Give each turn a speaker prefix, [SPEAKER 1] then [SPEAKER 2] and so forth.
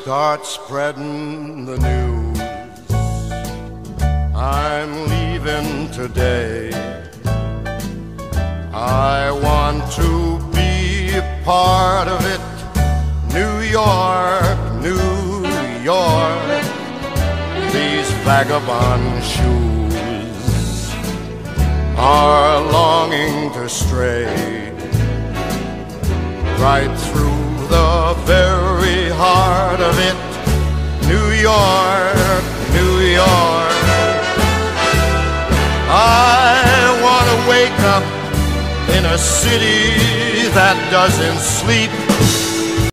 [SPEAKER 1] start spreading the news. I'm leaving today. I want to be a part of it. New York, New York, these vagabond shoes are longing to stray right through the very heart of it. New York, New York, I want to wake up in a city that doesn't sleep.